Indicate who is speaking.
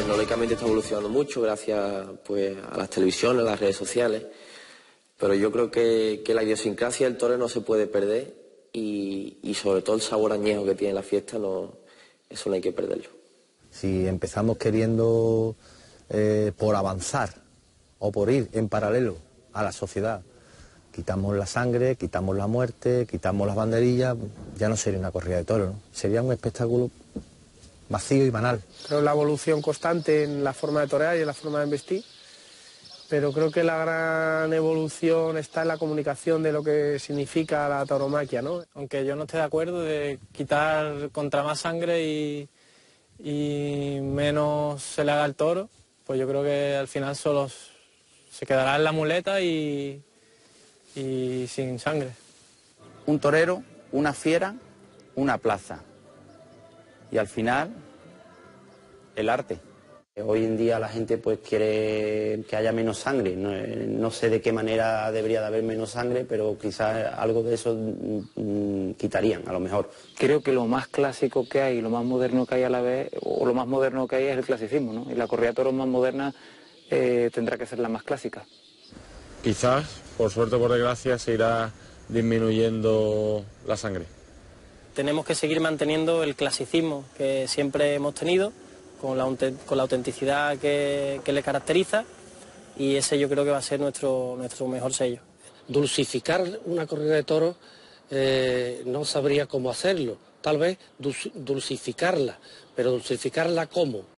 Speaker 1: tecnológicamente está evolucionando mucho gracias pues, a las televisiones, a las redes sociales, pero yo creo que la idiosincrasia del toreo no se puede perder y sobre todo el sabor añejo que tiene la fiesta, eso no hay que perderlo.
Speaker 2: Si empezamos queriendo por avanzar o por ir en paralelo a la sociedad, quitamos la sangre, quitamos la muerte, quitamos las banderillas, ya no sería una corrida de toros, ¿no? Sería un espectáculo vacío y banal.
Speaker 3: Creo la evolución constante en la forma de torear y en la forma de embestir, pero creo que la gran evolución está en la comunicación de lo que significa la tauromaquia, ¿no?
Speaker 4: Aunque yo no esté de acuerdo de quitar contra más sangre y menos se le haga al toro, pues yo creo que al final solo se quedará en la muleta y sin sangre.
Speaker 5: Un torero, una fiera, una plaza. Y al final, el arte.
Speaker 6: Hoy en día la gente pues quiere que haya menos sangre. No sé de qué manera debería de haber menos sangre, pero quizás algo de eso quitarían, a lo mejor.
Speaker 7: Creo que lo más clásico que hay y lo más moderno que hay a la vez, o lo más moderno que hay es el clasicismo, ¿no? Y la corrida de toros más moderna tendrá que ser la más clásica.
Speaker 8: Quizás, por suerte o por desgracia, se irá disminuyendo la sangre.
Speaker 4: Tenemos que seguir manteniendo el clasicismo que siempre hemos tenido, con la autenticidad que le caracteriza, y ese yo creo que va a ser nuestro mejor sello.
Speaker 9: Dulcificar una corrida de toros no sabría cómo hacerlo, tal vez dulcificarla, pero dulcificarla ¿cómo?